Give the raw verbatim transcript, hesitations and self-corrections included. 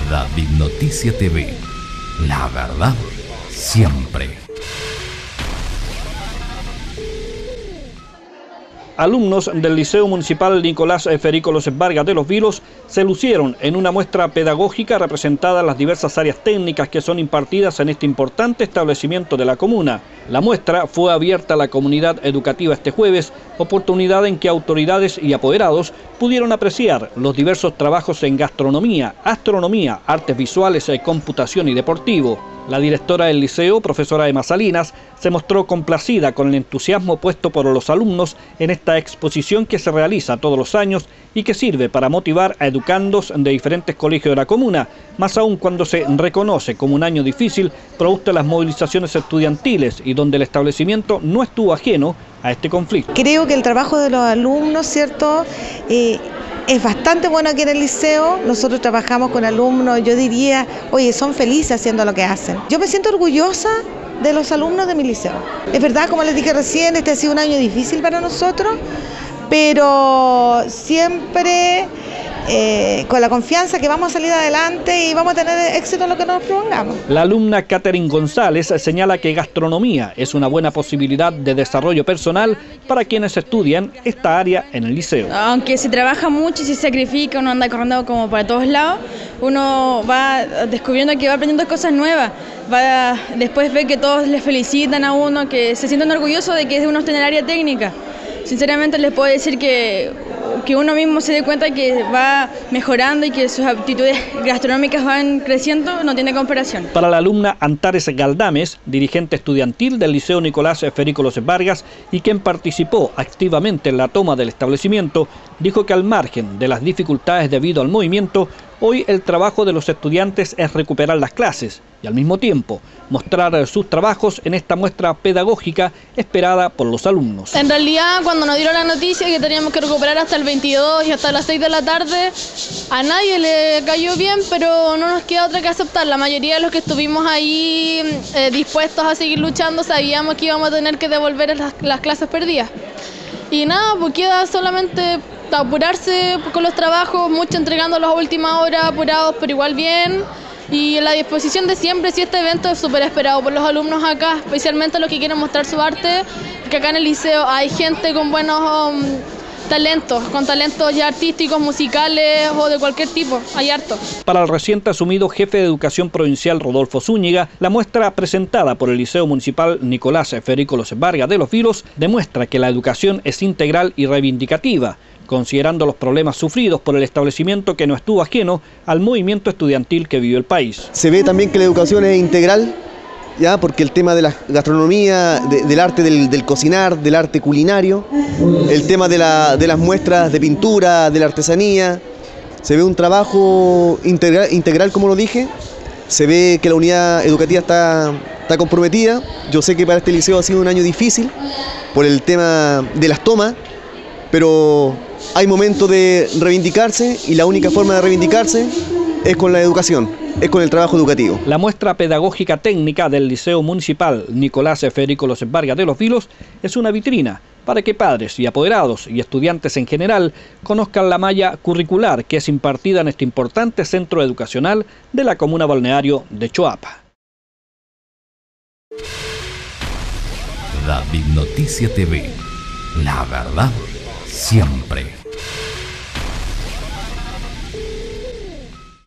David Noticia T V. La verdad, siempre. Alumnos del Liceo Municipal Nicolás Ferícolos Vargas de Los Vilos se lucieron en una muestra pedagógica representada en las diversas áreas técnicas que son impartidas en este importante establecimiento de la comuna. La muestra fue abierta a la comunidad educativa este jueves, oportunidad en que autoridades y apoderados pudieron apreciar los diversos trabajos en gastronomía, astronomía, artes visuales, computación y deportivo. La directora del liceo, profesora Emma Salinas, se mostró complacida con el entusiasmo puesto por los alumnos en esta exposición que se realiza todos los años y que sirve para motivar a educandos de diferentes colegios de la comuna, más aún cuando se reconoce como un año difícil producto de las movilizaciones estudiantiles y donde el establecimiento no estuvo ajeno a este conflicto. Creo que el trabajo de los alumnos, ¿cierto?, eh, es bastante bueno aquí en el liceo. Nosotros trabajamos con alumnos, yo diría, oye, son felices haciendo lo que hacen. Yo me siento orgullosa de los alumnos de mi liceo. Es verdad, como les dije recién, este ha sido un año difícil para nosotros, pero siempre eh, con la confianza que vamos a salir adelante y vamos a tener éxito en lo que nos propongamos. La alumna Catherine González señala que gastronomía es una buena posibilidad de desarrollo personal para quienes estudian esta área en el liceo. Aunque se trabaja mucho y se sacrifica, uno anda corriendo como para todos lados, uno va descubriendo que va aprendiendo cosas nuevas, va, después ve que todos le felicitan a uno, que se sienten orgullosos de que uno esté en el área técnica. Sinceramente les puedo decir que, que uno mismo se dé cuenta que va mejorando y que sus aptitudes gastronómicas van creciendo, no tiene comparación. Para la alumna Antares Galdames, dirigente estudiantil del Liceo Nicolás Ferícolos Vargas y quien participó activamente en la toma del establecimiento, dijo que al margen de las dificultades debido al movimiento, hoy el trabajo de los estudiantes es recuperar las clases y al mismo tiempo mostrar sus trabajos en esta muestra pedagógica esperada por los alumnos. En realidad, cuando nos dieron la noticia que teníamos que recuperar hasta el veintidós y hasta las seis de la tarde, a nadie le cayó bien, pero no nos queda otra que aceptar. La mayoría de los que estuvimos ahí eh, dispuestos a seguir luchando sabíamos que íbamos a tener que devolver las, las clases perdidas. Y nada, pues queda solamente apurarse con los trabajos, mucho entregándolos a última hora, apurados pero igual bien, y en la disposición de siempre. Si este evento es súper esperado por los alumnos acá, especialmente los que quieren mostrar su arte, porque acá en el liceo hay gente con buenos um, talentos, con talentos ya artísticos, musicales o de cualquier tipo, hay harto. Para el reciente asumido jefe de Educación Provincial Rodolfo Zúñiga, la muestra presentada por el Liceo Municipal Nicolás Ferícolos Vargas de Los Vilos demuestra que la educación es integral y reivindicativa, considerando los problemas sufridos por el establecimiento que no estuvo ajeno al movimiento estudiantil que vivió el país. Se ve también que la educación es integral, ya, porque el tema de la gastronomía, de, del arte del, del cocinar, del arte culinario, el tema de, la, de las muestras de pintura, de la artesanía, se ve un trabajo integral, integral como lo dije, se ve que la unidad educativa está, está comprometida. Yo sé que para este liceo ha sido un año difícil por el tema de las tomas, pero hay momentos de reivindicarse y la única forma de reivindicarse es con la educación, es con el trabajo educativo. La muestra pedagógica técnica del Liceo Municipal Nicolás Ferícolos Vargas de Los Vilos es una vitrina para que padres y apoderados y estudiantes en general conozcan la malla curricular que es impartida en este importante centro educacional de la comuna balneario de Choapa. David Noticia T V. La verdad, siempre.